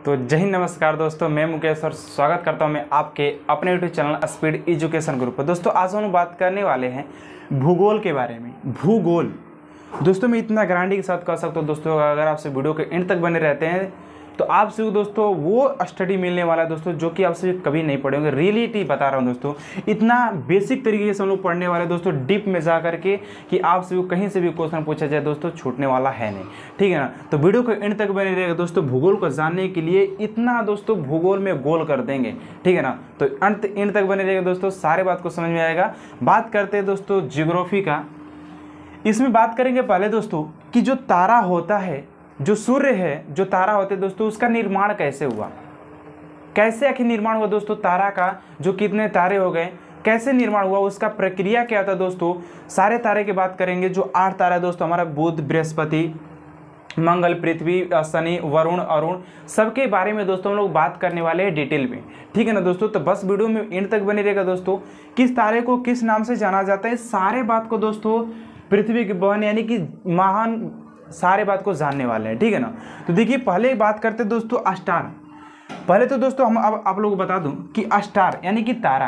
तो जय हिंद, नमस्कार दोस्तों, मैं मुकेश और स्वागत करता हूं मैं आपके अपने YouTube channel Speed Education Group पर। दोस्तों आज हम बात करने वाले हैं भूगोल के बारे में। भूगोल दोस्तों मैं इतना गारंटी के साथ कह सकता हूँ दोस्तों, अगर आपसे वीडियो के एंड तक बने रहते हैं तो आपसे दोस्तों वो स्टडी मिलने वाला है दोस्तों जो कि आपसे कभी नहीं पढ़े होंगे। रियलिटी बता रहा हूँ दोस्तों, इतना बेसिक तरीके से हम लोग पढ़ने वाले दोस्तों, डीप में जा करके कि आपसे वो कहीं से भी क्वेश्चन पूछा जाए दोस्तों छूटने वाला है नहीं, ठीक है ना। तो वीडियो को एंड तक बने रहेगा दोस्तों। भूगोल को जानने के लिए इतना दोस्तों भूगोल में गोल कर देंगे, ठीक है ना। तो एंड तक बने रहेगा दोस्तों, सारे बात को समझ में आएगा। बात करते हैं दोस्तों ज्योग्राफी का। इसमें बात करेंगे पहले दोस्तों कि जो तारा होता है, जो सूर्य है, जो तारा होते हैं दोस्तों, उसका निर्माण कैसे हुआ, कैसे आखिर निर्माण हुआ दोस्तों तारा का, जो कितने तारे हो गए, कैसे निर्माण हुआ, उसका प्रक्रिया क्या होता है दोस्तों। सारे तारे की बात करेंगे। जो 8 तारा है दोस्तों, हमारा बुध, बृहस्पति, मंगल, पृथ्वी, शनि, वरुण, अरुण, सबके बारे में दोस्तों हम लोग बात करने वाले हैं डिटेल में, ठीक है ना दोस्तों। तो बस वीडियो में एंड तक बने रहेगा दोस्तों। किस तारे को किस नाम से जाना जाता है, सारे बात को दोस्तों पृथ्वी की बहन यानी कि महान, सारे बात को जानने वाले हैं, ठीक है ना। तो देखिए पहले बात करते हैं दोस्तों स्टार। पहले तो दोस्तों हम अब आप लोगों को बता दूं कि स्टार यानी कि तारा,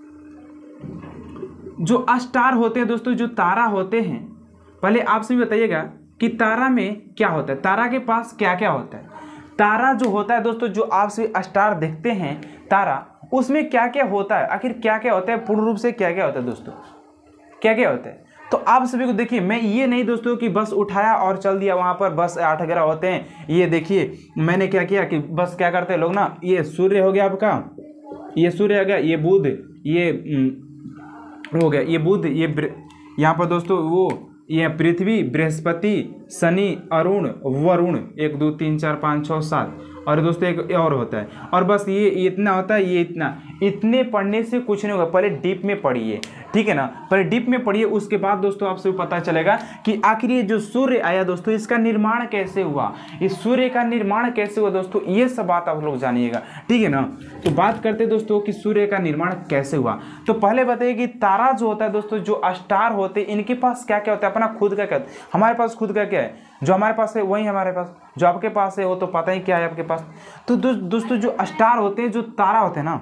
जो स्टार होते हैं दोस्तों, जो तारा होते हैं, पहले आपसे भी बताइएगा कि तारा में क्या होता है, तारा के पास क्या क्या होता है। तारा जो होता है दोस्तों, जो आपसे स्टार देखते हैं तारा, उसमें क्या क्या होता है, आखिर क्या क्या होता है, पूर्ण रूप से क्या क्या होता है दोस्तों, क्या क्या होता है। तो आप सभी को देखिए, मैं ये नहीं दोस्तों कि बस उठाया और चल दिया वहाँ पर, बस 8 ग्रह होते हैं। ये देखिए मैंने क्या किया कि बस क्या करते हैं लोग ना, ये सूर्य हो गया आपका, ये सूर्य हो गया, ये बुध, ये हो गया, ये बुध, ये यहाँ पर दोस्तों वो ये पृथ्वी, बृहस्पति, शनि, अरुण, वरुण, 1 2 3 4 5 6 7, और दोस्तों एक और होता है, और बस ये इतना होता है, ये इतना। इतने पढ़ने से कुछ नहीं होगा, पहले डीप में पढ़िए, ठीक है ना। पहले डीप में पढ़िए, उसके बाद दोस्तों आपसे पता चलेगा कि आखिर ये जो सूर्य आया दोस्तों, इसका निर्माण कैसे हुआ, इस सूर्य का निर्माण कैसे हुआ दोस्तों, ये सब बात आप लोग जानिएगा, ठीक है ना। तो बात करते हैं दोस्तों कि सूर्य का निर्माण कैसे हुआ। तो पहले बताइए कि तारा जो होता है दोस्तों, जो स्टार होते हैं, इनके पास क्या क्या होता है, अपना खुद का क्या। हमारे पास खुद का क्या है, जो हमारे पास है वही हमारे पास, जो आपके पास है वो तो पता ही क्या है आपके पास। तो दोस्तों जो स्टार होते हैं, जो तारा होते हैं ना,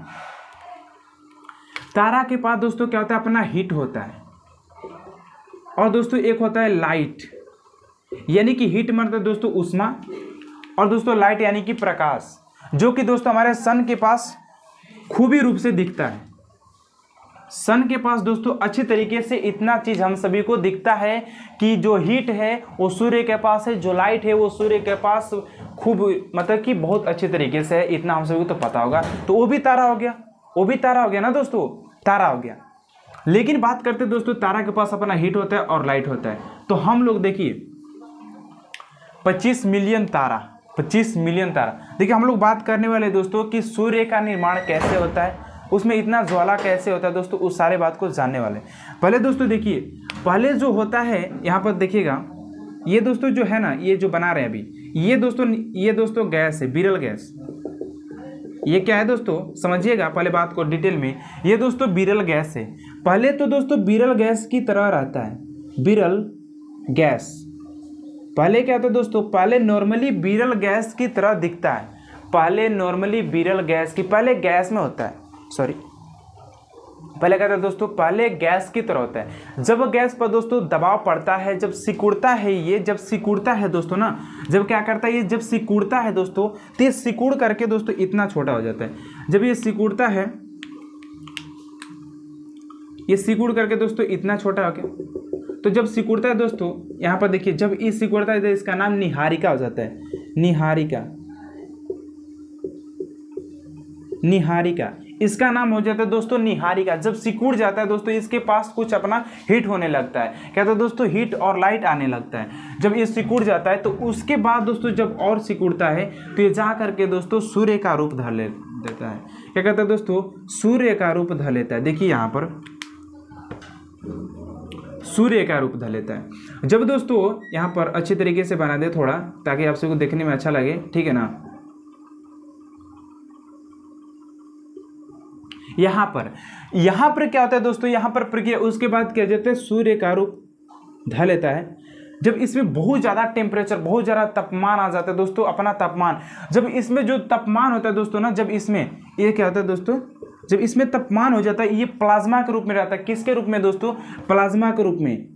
तारा के पास दोस्तों क्या होता है, अपना हीट होता है, और दोस्तों एक होता है लाइट, यानी कि हीट मतलब दोस्तों उष्मा, और दोस्तों लाइट यानी कि प्रकाश, जो कि दोस्तों हमारे सन के पास खूबी रूप से दिखता है। सन के पास दोस्तों अच्छी तरीके से इतना चीज हम सभी को दिखता है कि जो हीट है वो सूर्य के पास है, जो लाइट है वो सूर्य के पास खूब मतलब कि बहुत अच्छे तरीके से है, इतना हम सभी को तो पता होगा। तो वो भी तारा हो गया, वो भी तारा हो गया ना दोस्तों, तारा हो गया। लेकिन बात करते हैं दोस्तों, तारा के पास अपना हीट होता है और लाइट होता है। तो हम लोग देखिए 25 मिलियन तारा, 25 मिलियन तारा। देखिए हम लोग बात करने वाले दोस्तों कि सूर्य का निर्माण कैसे होता है, उसमें इतना ज्वाला कैसे होता है दोस्तों, उस सारे बात को जानने वाले। पहले दोस्तों देखिए, पहले जो होता है यहाँ पर देखिएगा, ये दोस्तों जो है ना, ये जो बना रहे हैं अभी, ये दोस्तों गैस है, विरल गैस। ये क्या है दोस्तों समझिएगा पहले बात को डिटेल में। ये दोस्तों विरल गैस है। पहले तो दोस्तों विरल गैस की तरह रहता है, विरल गैस। पहले क्या होता है दोस्तों, पहले नॉर्मली विरल गैस की तरह दिखता है। पहले नॉर्मली विरल गैस की, पहले गैस में होता है, सॉरी पहले क्या था दोस्तों, पहले गैस की तरह होता है। जब गैस पर दोस्तों दबाव पड़ता है, जब सिकुड़ता है, ये जब सिकुड़ता है दोस्तों ना, जब क्या करता है ये, जब सिकुड़ता है दोस्तों, तो ये सिकुड़ करके दोस्तों इतना छोटा हो जाता है। जब ये सिकुड़ता है, ये सिकुड़ करके दोस्तों इतना छोटा हो गया। तो जब सिकुड़ता है दोस्तों, यहाँ पर देखिए, जब ये सिकुड़ता है तो इसका नाम निहारिका हो जाता है, निहारिका, निहारिका इसका नाम हो जाता है दोस्तों निहारिका। जब सिकुड़ जाता है दोस्तों, इसके पास कुछ अपना हीट होने लगता है, क्या तो दोस्तों हीट और लाइट आने लगता है। जब ये सिकुड़ जाता है तो उसके बाद दोस्तों जब और सिकुड़ता है तो ये जा करके दोस्तों सूर्य का रूप धर देता है। क्या कहता है दोस्तों, सूर्य का रूप धर लेता है। देखिए यहाँ पर सूर्य का रूप धर लेता है। जब दोस्तों यहाँ पर अच्छे तरीके से बना दे थोड़ा, ताकि आप सबको देखने में अच्छा लगे, ठीक है ना। यहाँ पर क्या होता है दोस्तों, यहाँ पर प्रक्रिया, उसके बाद क्या जाता है, सूर्य का रूप धर लेता है। जब इसमें बहुत ज़्यादा टेम्परेचर, बहुत ज़्यादा तापमान आ जाता है दोस्तों, अपना तापमान, जब इसमें जो तापमान होता है दोस्तों ना, जब इसमें ये क्या होता है दोस्तों, जब इसमें तापमान हो जाता है, ये प्लाज्मा के रूप में रहता है। किसके रूप में दोस्तों? प्लाज्मा के रूप में।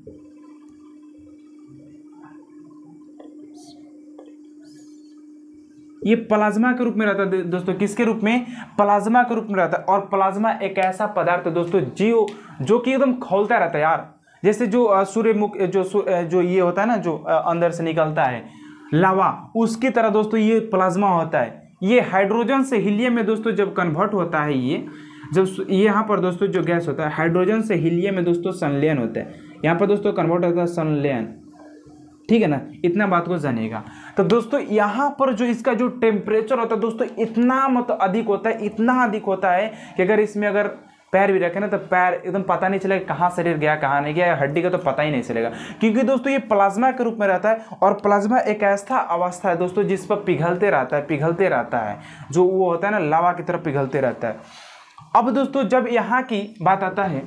ये प्लाज्मा के रूप में रहता है दोस्तों। किसके रूप में? प्लाज्मा के रूप में रहता है। और प्लाज्मा एक ऐसा पदार्थ है दोस्तों जो कि एकदम खौलता रहता है यार, जैसे जो सूर्यमुख जो ये होता है ना, जो अंदर से निकलता है लावा, उसकी तरह दोस्तों ये प्लाज्मा होता है। ये हाइड्रोजन से हीलियम में दोस्तों जब कन्वर्ट होता है, ये जब यहाँ पर दोस्तों जो गैस होता है हाइड्रोजन से हीलियम में दोस्तों संलयन होता है, यहाँ पर दोस्तों कन्वर्ट होता है संलयन, ठीक है ना, इतना बात को जानिएगा। तो दोस्तों यहाँ पर जो इसका जो टेम्परेचर होता है दोस्तों इतना मतलब अधिक होता है, इतना अधिक होता है कि अगर इसमें अगर पैर भी रखे ना तो पैर एकदम पता नहीं चलेगा कहाँ शरीर गया कहाँ नहीं गया, हड्डी का तो पता ही नहीं चलेगा, क्योंकि दोस्तों ये प्लाज्मा के रूप में रहता है। और प्लाज्मा एक ऐसा अवस्था है दोस्तों जिस पर पिघलते रहता है, जो वो होता है ना लावा की तरफ पिघलते रहता है। अब दोस्तों जब यहाँ की बात आता है,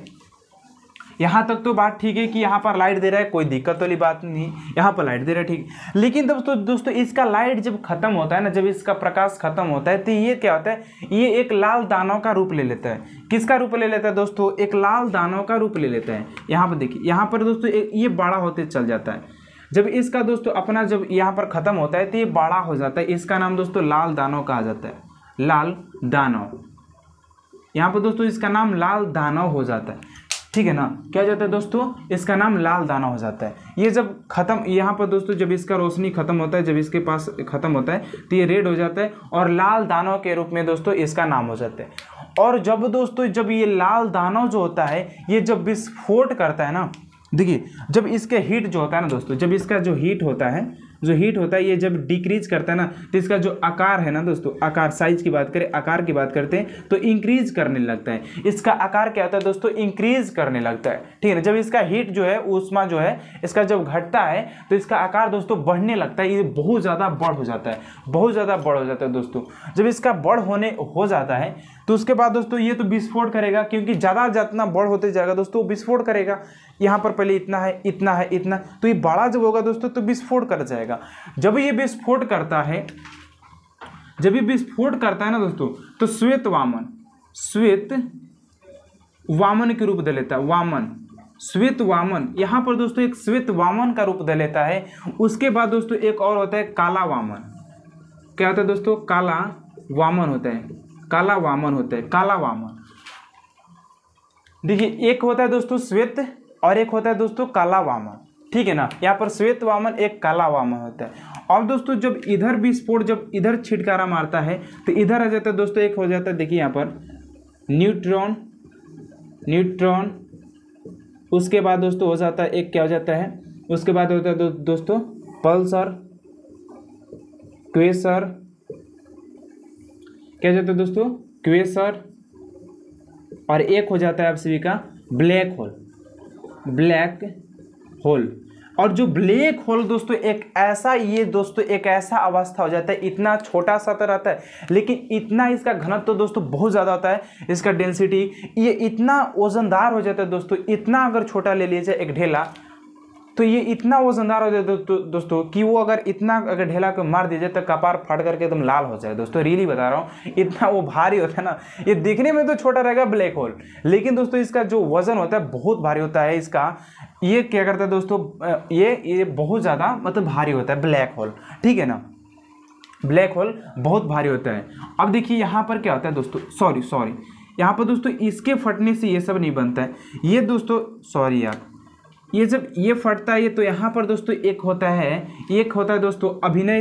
यहाँ तक तो बात ठीक है कि यहाँ पर लाइट दे रहा है, कोई दिक्कत वाली बात नहीं, यहाँ पर लाइट दे रहा है ठीक, लेकिन दोस्तों इसका लाइट जब खत्म होता है ना, जब इसका प्रकाश खत्म होता है तो ये क्या होता है, ये एक लाल दानों का रूप ले लेता है। किसका रूप ले लेता है दोस्तों? एक लाल दानों का रूप ले लेता है। यहाँ पर देखिए, यहाँ पर दोस्तों ये बड़ा होते चल जाता है। जब इसका दोस्तों अपना जब यहाँ पर खत्म होता है तो ये बड़ा हो जाता है। इसका नाम दोस्तों लाल दानव कहा जाता है, लाल दानव। यहाँ पर दोस्तों इसका नाम लाल दानव हो जाता है, ठीक है ना। क्या जाता है दोस्तों? इसका नाम लाल दानव हो जाता है। ये जब खत्म, यहाँ पर दोस्तों जब इसका रोशनी खत्म होता है, जब इसके पास खत्म होता है तो ये रेड हो जाता है और लाल दानव के रूप में दोस्तों इसका नाम हो जाता है। और जब दोस्तों जब ये लाल दानव जो होता है ये जब विस्फोट करता है ना, देखिए जब इसके हीट जो होता है ना दोस्तों, जब इसका जो हीट होता है ये जब डिक्रीज करता है ना, तो इसका जो आकार है ना दोस्तों, आकार साइज की बात करें, आकार की बात करते हैं तो इंक्रीज करने लगता है। इसका आकार क्या होता है दोस्तों? इंक्रीज करने लगता है, ठीक है ना। जब इसका हीट जो है, ऊष्मा जो है इसका जब घटता है तो इसका आकार दोस्तों बढ़ने लगता है, ये बहुत ज़्यादा बड़ हो जाता है, बहुत ज़्यादा बड़ हो जाता है दोस्तों। जब इसका बड़ हो जाता है तो उसके बाद दोस्तों ये तो विस्फोट करेगा, क्योंकि ज़्यादा जितना बड़ होते जाएगा दोस्तों विस्फोट करेगा। यहाँ पर पहले इतना है, इतना है, इतना, तो ये बड़ा जब होगा दोस्तों तो विस्फोट कर जाएगा। जब ये विस्फोट करता है, जब ये विस्फोट करता है ना दोस्तों, तो श्वेत वामन के रूप दे लेता है, वामन, श्वेत वामन। यहाँ पर दोस्तों एक श्वेत वामन का रूप दे लेता है। उसके बाद दोस्तों एक और होता है काला वामन। क्या होता है दोस्तों? काला वामन होता है, काला वामन होता है, काला वामन। देखिए एक होता है दोस्तों श्वेत और एक होता है दोस्तों काला वामन, ठीक है ना। यहाँ पर श्वेत वामन, एक काला वामन होता है। और दोस्तों जब इधर विस्फोट, जब इधर छिटकारा मारता है तो इधर आ जाता है दोस्तों, एक हो जाता है, देखिए यहाँ पर न्यूट्रॉन, उसके बाद दोस्तों हो जाता है एक, क्या हो जाता है उसके बाद होता है दोस्तों पल्सर, क्वेसर, क्या हो जाता है दोस्तों? क्वेसर। और एक हो जाता है आप सभी का ब्लैक होल। और जो ब्लैक होल दोस्तों एक ऐसा अवस्था हो जाता है, इतना छोटा सा तो रहता है लेकिन इतना इसका घनत्व तो दोस्तों बहुत ज़्यादा होता है, इसका डेंसिटी ये इतना वजनदार हो जाता है दोस्तों। इतना अगर छोटा ले लीजिए एक ढेला, तो ये इतना वजनदार हो जाता है दोस्तों कि वो अगर ढेला को मार दीजिए तो कपार फाड़ करके एकदम लाल हो जाए दोस्तों। रियली बता रहा हूँ, इतना वो भारी होता है ना। ये दिखने में तो छोटा रहेगा ब्लैक होल, लेकिन दोस्तों इसका जो वजन होता है बहुत भारी होता है इसका। ये क्या करता है दोस्तों? ये बहुत ज़्यादा मतलब भारी होता है ब्लैक होल, ठीक है ना। ब्लैक होल बहुत भारी होता है। अब देखिए यहाँ पर क्या होता है दोस्तों, सॉरी यहाँ पर दोस्तों इसके फटने से ये सब नहीं बनता है। ये दोस्तों सॉरी यार, ये जब ये फटता है तो यहाँ पर दोस्तों एक होता है दोस्तों अभिनव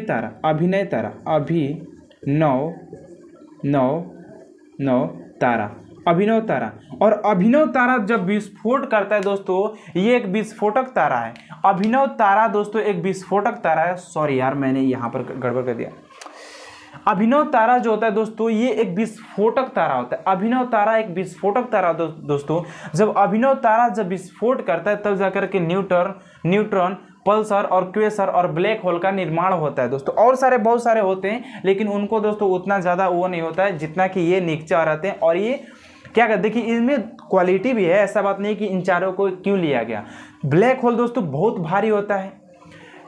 तारा। और अभिनव तारा जब विस्फोट करता है दोस्तों, ये एक विस्फोटक तारा है। अभिनव तारा दोस्तों एक विस्फोटक तारा है। सॉरी यार, मैंने यहाँ पर गड़बड़ कर दिया। अभिनव तारा जो होता है दोस्तों ये एक विस्फोटक तारा होता है। अभिनव तारा एक विस्फोटक तारा दोस्तों। जब अभिनव तारा जब विस्फोट करता है तब जाकर के न्यूट्रॉन, पल्सर और क्वेसर और ब्लैक होल का निर्माण होता है दोस्तों। और बहुत सारे होते हैं, लेकिन उनको दोस्तों उतना ज़्यादा वो नहीं होता है जितना कि ये नीचे रहते हैं। और ये क्या कहते, देखिए इनमें क्वालिटी भी है, ऐसा बात नहीं कि इन चारों को क्यों लिया गया। ब्लैक होल दोस्तों बहुत भारी होता है,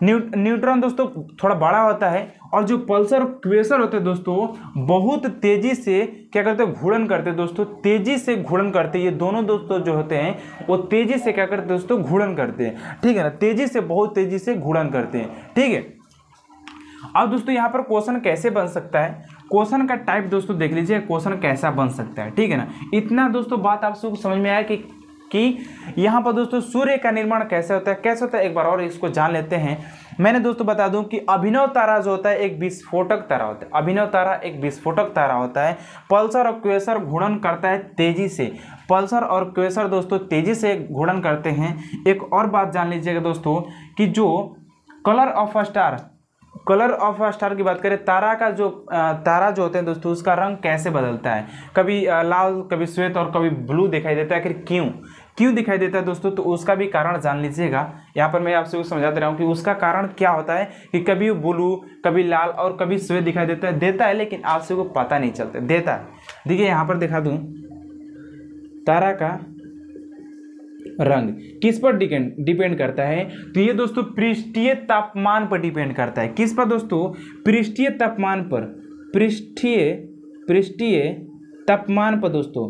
न्यूट्रॉन दोस्तों थोड़ा बड़ा होता है, और जो पल्सर और क्वेसर होते हैं दोस्तों बहुत तेजी से क्या करते हैं, घूर्णन करते हैं दोस्तों, तेजी से घूर्णन करते हैं। ये दोनों दोस्तों जो होते हैं वो तेजी से क्या करते हैं दोस्तों, घूर्णन करते हैं, ठीक है ना, तेजी से, बहुत तेजी से घूर्णन करते हैं, ठीक है। अब दोस्तों यहाँ पर क्वेश्चन कैसे बन सकता है, क्वेश्चन का टाइप दोस्तों देख लीजिए, क्वेश्चन कैसा बन सकता है, ठीक है ना। इतना दोस्तों बात आप सबको समझ में आया कि यहाँ पर दोस्तों सूर्य का निर्माण कैसे होता है, एक बार और इसको जान लेते हैं। मैंने दोस्तों बता दूं कि अभिनव तारा जो होता है एक विस्फोटक तारा होता है, अभिनव तारा एक विस्फोटक तारा होता है। पल्सर और क्वेसर घूर्णन करता है तेजी से, पल्सर और क्वेसर दोस्तों तेजी से घूर्णन करते हैं। एक और बात जान लीजिएगा दोस्तों कि जो कलर ऑफ अ स्टार की बात करें, तारा जो होते हैं दोस्तों उसका रंग कैसे बदलता है, कभी लाल, कभी श्वेत और कभी ब्लू दिखाई देता है। आखिर क्यों दिखाई देता है दोस्तों, तो उसका भी कारण जान लीजिएगा। यहाँ पर मैं आपसे समझा दे रहा हूँ कि उसका कारण क्या होता है कि कभी ब्लू, कभी लाल और कभी श्वेत दिखाई देता है, लेकिन आप सबको पता नहीं चलता, देता है। देखिए यहाँ पर दिखा दूँ, तारा का रंग किस पर डिपेंड करता है, तो ये दोस्तों पृष्ठीय तापमान पर डिपेंड करता है। किस पर दोस्तों, पृष्ठीय तापमान पर, पृष्ठीय तापमान पर दोस्तों,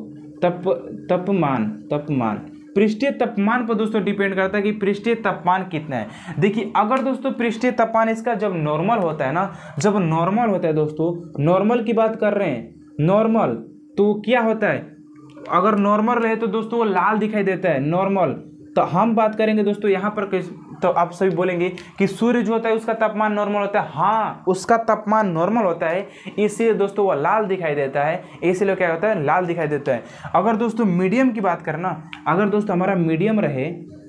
तापमान पृष्ठीय तापमान पर दोस्तों डिपेंड करता है कि पृष्ठीय तापमान कितना है। देखिए अगर दोस्तों पृष्ठीय तापमान इसका जब नॉर्मल होता है ना, जब नॉर्मल होता है दोस्तों, नॉर्मल की बात कर रहे हैं, नॉर्मल, तो क्या होता है, अगर नॉर्मल रहे तो दोस्तों वो लाल दिखाई देता है, नॉर्मल। तो हम बात करेंगे दोस्तों यहाँ पर तो आप सभी बोलेंगे कि सूर्य जो होता है उसका तापमान नॉर्मल होता है, हाँ उसका तापमान नॉर्मल होता है, इसलिए दोस्तों वो लाल दिखाई देता है, इसलिए क्या होता है, लाल दिखाई देता है। अगर दोस्तों मीडियम की बात करना, अगर दोस्तों हमारा मीडियम रहे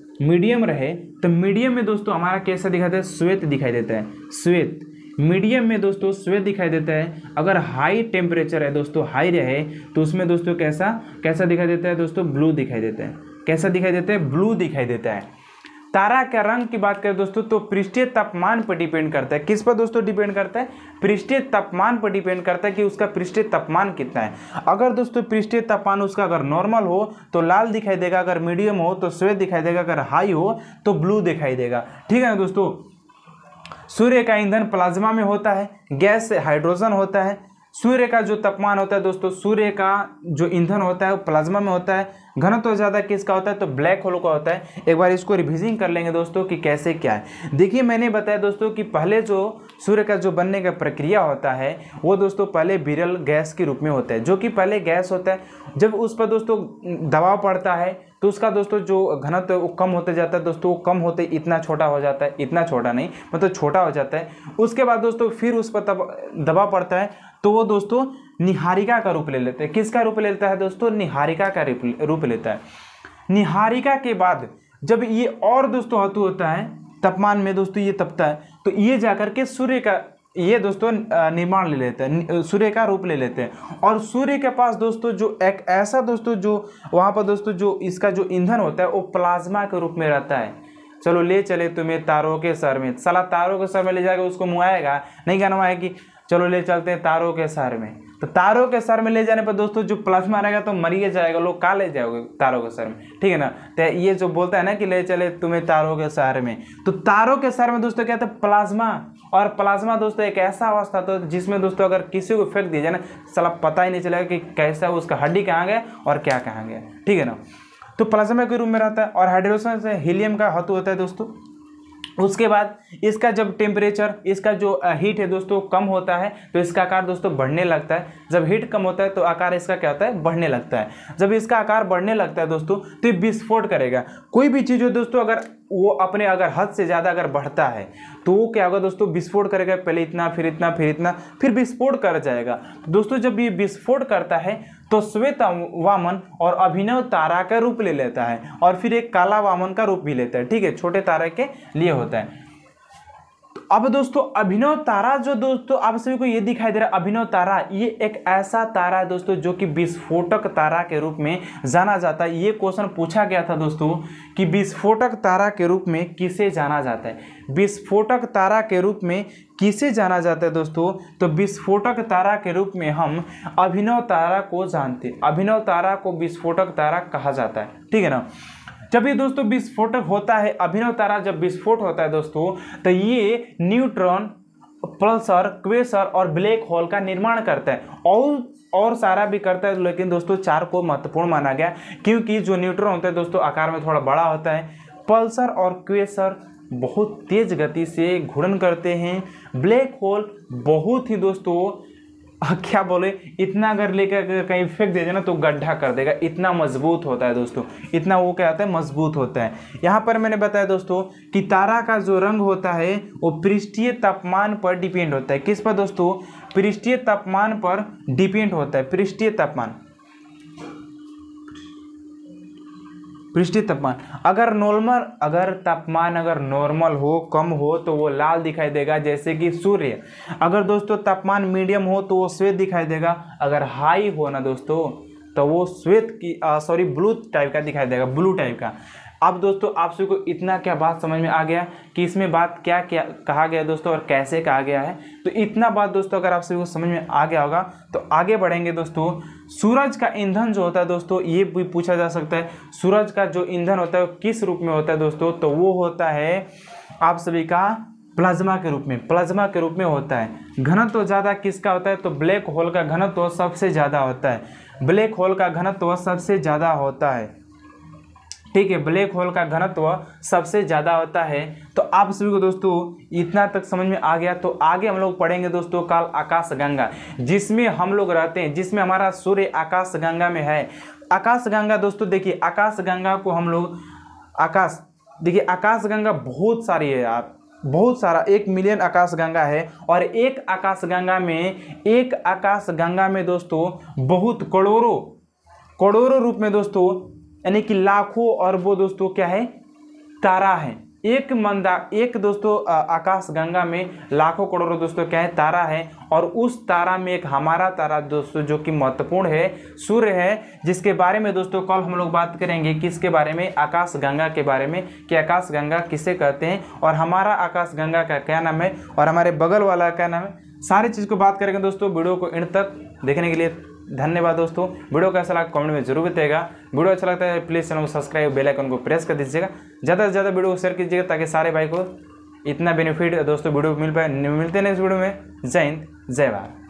तो मीडियम में दोस्तों हमारा कैसा दिखाता है, श्वेत दिखाई देता है, श्वेत मीडियम में दोस्तों श्वेत दिखाई देता है। अगर हाई टेम्परेचर है दोस्तों, हाई रहे तो उसमें दोस्तों कैसा दिखाई देता है दोस्तों, ब्लू दिखाई देता है। कैसा दिखाई देता है, ब्लू दिखाई देता है। तारा का रंग की बात करें दोस्तों तो पृष्ठीय तापमान पर डिपेंड करता है। किस पर दोस्तों डिपेंड करता है, पृष्ठीय तापमान पर डिपेंड करता है कि उसका पृष्ठीय तापमान कितना है। अगर दोस्तों पृष्ठीय तापमान उसका अगर नॉर्मल हो तो लाल दिखाई देगा, अगर मीडियम हो तो श्वेत दिखाई देगा, अगर हाई हो तो ब्लू दिखाई देगा, ठीक है ना दोस्तों। सूर्य का ईंधन प्लाज्मा में होता है, गैस से हाइड्रोजन होता है। सूर्य का जो तापमान होता है दोस्तों, सूर्य का जो ईंधन होता है वो प्लाज्मा में होता है। घनत्व तो ज़्यादा किसका होता है, तो ब्लैक होल का होता है। एक बार इसको रिविजन कर लेंगे दोस्तों कि कैसे क्या है। देखिए मैंने बताया दोस्तों कि पहले जो सूर्य का जो बनने का प्रक्रिया होता है वो दोस्तों पहले विरल गैस के रूप में होता है, जो कि पहले गैस होता है। जब उस पर दोस्तों दबाव पड़ता है तो उसका दोस्तों जो घनत्व वो कम होते जाता है दोस्तों, वो कम होते इतना छोटा हो जाता है, इतना छोटा नहीं मतलब छोटा हो जाता है। उसके बाद दोस्तों फिर उस पर दबाव पड़ता है तो वो दोस्तों निहारिका का रूप ले लेते हैं। किसका रूप ले लेता है दोस्तों, निहारिका का रूप लेता है। निहारिका के बाद जब ये और दोस्तों हतु होता है तापमान में दोस्तों, ये तपता है तो ये जाकर के सूर्य का ये दोस्तों निर्माण ले लेते हैं, सूर्य का रूप ले लेते हैं। और सूर्य के पास दोस्तों जो एक ऐसा दोस्तों जो वहाँ पर दोस्तों जो इसका जो ईंधन होता है वो प्लाज्मा के रूप में रहता है। चलो ले चले तुम्हें तारों के सर में, साला तारों के सर में ले जाकर उसको मुआएगा नहीं, कहना है कि चलो ले चलते हैं तारों के सर में। तो तारों के सर में ले जाने पर दोस्तों जो प्लाज्मा रहेगा तो मरिए जाएगा, लोग कहाँ ले जाओगे तारों के सर में, ठीक है ना। तो ये जो बोलता है ना कि ले चले तुम्हें तारों के शहर में, तो तारों के शहर में दोस्तों क्या था, प्लाज्मा। और प्लाज्मा दोस्तों एक ऐसा अवस्था था जिसमें दोस्तों अगर किसी को फेंक दिया जाए ना, साला पता ही नहीं चलेगा कि कैसा उसका हड्डी कहाँ गया और क्या कहाँ गया, ठीक है ना। तो प्लाज्मा के रूप में रहता है। और हाइड्रोजन से हीलियम का धातु होता है दोस्तों। उसके बाद इसका जब टेम्परेचर, इसका जो हीट है दोस्तों कम होता है तो इसका आकार दोस्तों बढ़ने लगता है। जब हीट कम होता है तो आकार इसका क्या होता है, बढ़ने लगता है। जब इसका आकार बढ़ने लगता है दोस्तों तो ये विस्फोट करेगा। कोई भी चीज़ हो दोस्तों अगर वो अपने अगर हद से ज़्यादा अगर बढ़ता है तो वो क्या होगा दोस्तों, विस्फोट करेगा। पहले इतना, फिर इतना, फिर इतना, फिर विस्फोट कर जाएगा। तो दोस्तों जब ये विस्फोट करता है तो श्वेत वामन और अभिनव तारा का रूप ले लेता है और फिर एक काला वामन का रूप भी लेता है, ठीक है, छोटे तारे के लिए होता है। अब दोस्तों अभिनव तारा जो दोस्तों आप सभी को ये दिखाई दे रहा है, अभिनव तारा ये एक ऐसा तारा है दोस्तों जो कि विस्फोटक तारा के रूप में जाना जाता है। ये क्वेश्चन पूछा गया था दोस्तों कि विस्फोटक तारा के रूप में किसे जाना जाता है, विस्फोटक तारा के रूप में किसे जाना जाता है दोस्तों। तो विस्फोटक तारा के रूप में हम अभिनव तारा को जानते हैं। अभिनव तारा को विस्फोटक तारा कहा जाता है, ठीक है ना। जब ये दोस्तों विस्फोटक होता है, अभिनव तारा जब विस्फोट होता है दोस्तों, तो ये न्यूट्रॉन, पल्सर, क्वेसर और ब्लैक होल का निर्माण करता है और सारा भी करता है, लेकिन दोस्तों 4 को महत्वपूर्ण माना गया क्योंकि जो न्यूट्रॉन होता है दोस्तों आकार में थोड़ा बड़ा होता है, पल्सर और क्वेसर बहुत तेज गति से घूर्णन करते हैं, ब्लैक होल बहुत ही दोस्तों क्या बोले, इतना अगर लेकर कहीं फेंक दे ना तो गड्ढा कर देगा, इतना मजबूत होता है दोस्तों, इतना वो क्या होता है, मजबूत होता है। यहाँ पर मैंने बताया दोस्तों कि तारा का जो रंग होता है वो पृष्ठीय तापमान पर डिपेंड होता है। किस पर दोस्तों? पृष्ठीय तापमान पर डिपेंड होता है। पृष्ठीय तापमान अगर तापमान नॉर्मल हो, कम हो तो वो लाल दिखाई देगा जैसे कि सूर्य। अगर दोस्तों तापमान मीडियम हो तो वो श्वेत दिखाई देगा। अगर हाई हो ना दोस्तों तो वो ब्लू टाइप का दिखाई देगा, ब्लू टाइप का। अब दोस्तों आप सभी को इतना क्या बात समझ में आ गया कि इसमें बात क्या क्या कहा गया दोस्तों और कैसे कहा गया है। तो इतना बात दोस्तों अगर आप सभी को समझ में आ गया होगा तो आगे बढ़ेंगे दोस्तों। सूरज का ईंधन जो होता है दोस्तों, ये भी पूछा जा सकता है, सूरज का जो ईंधन होता है वो किस रूप में होता है दोस्तों? तो वो होता है आप सभी का प्लाज्मा के रूप में, प्लाज्मा के रूप में होता है। घनत्व ज़्यादा किसका होता है? तो ब्लैक होल का घनत्व सबसे ज़्यादा होता है, ब्लैक होल का घनत्व सबसे ज़्यादा होता है। ठीक है, ब्लैक होल का घनत्व सबसे ज़्यादा होता है। तो आप सभी को दोस्तों इतना तक समझ में आ गया। तो आगे हम लोग पढ़ेंगे दोस्तों काल आकाशगंगा, जिसमें हम लोग रहते हैं, जिसमें हमारा सूर्य आकाशगंगा में है। आकाशगंगा दोस्तों देखिए, आकाशगंगा को हम लोग आकाशगंगा बहुत सारी है, आप बहुत सारा 1 मिलियन आकाशगंगा है। और एक आकाशगंगा में दोस्तों बहुत करोड़ों रूप में दोस्तों, यानी कि लाखों अरबों दोस्तों क्या है, तारा है। एक दोस्तों आकाशगंगा में लाखों करोड़ों दोस्तों क्या है, तारा है। और उस तारा में एक हमारा तारा दोस्तों जो कि महत्वपूर्ण है, सूर्य है, जिसके बारे में दोस्तों कल हम लोग बात करेंगे। किसके बारे में? आकाशगंगा के बारे में, कि आकाशगंगा किसे कहते हैं और हमारा आकाशगंगा का क्या नाम है और हमारे बगल वाला क्या नाम है, सारी चीज़ को बात करेंगे दोस्तों। वीडियो को एंड तक देखने के लिए धन्यवाद दोस्तों। वीडियो कैसा लगा कमेंट में जरूर बताइएगा। वीडियो अच्छा लगता है प्लीज़ चैनल को सब्सक्राइब, बेल आइकन को प्रेस कर दीजिएगा। ज़्यादा से ज़्यादा वीडियो को शेयर कीजिएगा ताकि सारे भाई को इतना बेनिफिट दोस्तों वीडियो मिल पाए। मिलते हैं नेक्स्ट वीडियो में। जय हिंद, जय भारत।